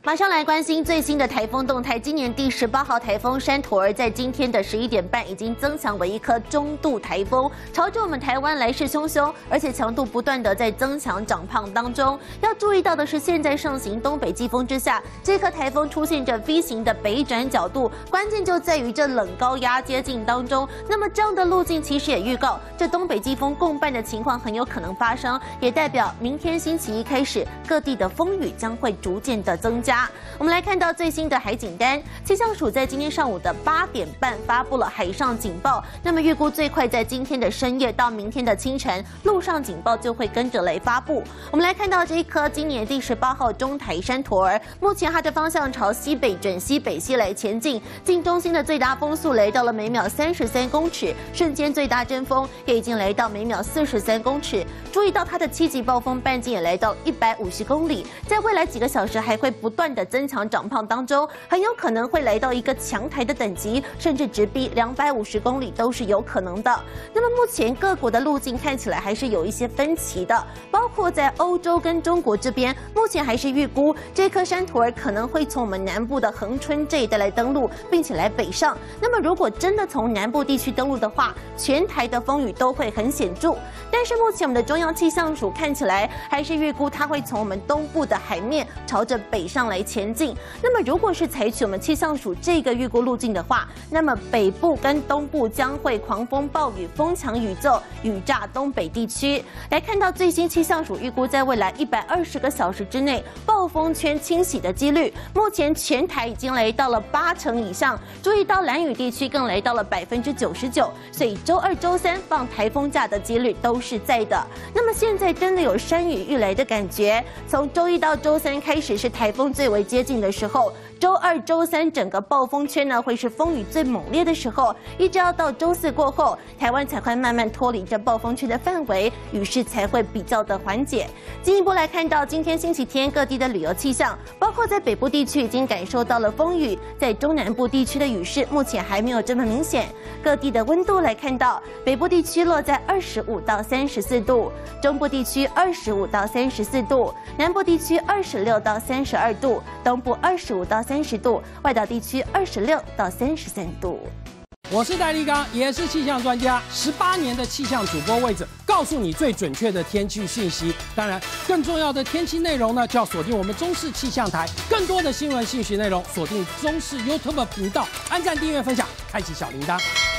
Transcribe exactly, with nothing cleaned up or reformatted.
马上来关心最新的台风动态。今年第十八号台风山陀儿在今天的十一点半已经增强为一颗中度台风，朝着我们台湾来势汹汹，而且强度不断的在增强长胖当中。要注意到的是，现在盛行东北季风之下，这颗台风出现着 V 型的北转角度，关键就在于这冷高压接近当中。那么这样的路径其实也预告，这东北季风共伴的情况很有可能发生，也代表明天星期一开始，各地的风雨将会逐渐的增加。我们来看到最新的海警单，气象署在今天上午的八点半发布了海上警报。那么预估最快在今天的深夜到明天的清晨，陆上警报就会跟着来发布。我们来看到这一颗今年第十八号中台山陀儿，目前它的方向朝西北转西北西来前进，近中心的最大风速来到了每秒三十三公尺，瞬间最大阵风也已经来到每秒四十三公尺。注意到它的七级暴风半径也来到一百五十公里，在未来几个小时还会不断的增强长胖当中，很有可能会来到一个强台的等级，甚至直逼两百五十公里都是有可能的。那么目前各国的路径看起来还是有一些分歧的，包括在欧洲跟中国这边，目前还是预估这颗山陀儿可能会从我们南部的恒春这一带来登陆，并且来北上。那么如果真的从南部地区登陆的话，全台的风雨都会很显著。但是目前我们的中央气象署看起来还是预估它会从我们东部的海面朝着北上来前进。那么如果是采取我们气象署这个预估路径的话，那么北部跟东部将会狂风暴雨、风强雨骤、雨炸东北地区。来看到最新气象署预估，在未来一百二十个小时之内，暴风圈清洗的几率，目前全台已经来到了八成以上。注意到兰屿地区更来到了百分之九十九，所以周二、周三放台风假的几率都是在的。那么现在真的有山雨欲来的感觉，从周一到周三开始是台风最为接近的时候。周二、周三整个暴风圈呢会是风雨最猛烈的时候，一直要到周四过后，台湾才会慢慢脱离这暴风圈的范围，雨势才会比较的缓解。进一步来看到今天星期天各地的旅游气象，包括在北部地区已经感受到了风雨，在中南部地区的雨势目前还没有这么明显。各地的温度来看到，北部地区落在二十五到三十四度，中部地区二十五到三十四度，南部地区二十六到三十二度，东部二十五到三十度，外岛地区二十六到三十三度。 我是戴立刚，也是气象专家，十八年的气象主播位置，告诉你最准确的天气讯息。当然，更重要的天气内容呢，就要锁定我们中视气象台。更多的新闻信息内容，锁定中视 YouTube 频道，按赞、订阅、分享，开启小铃铛。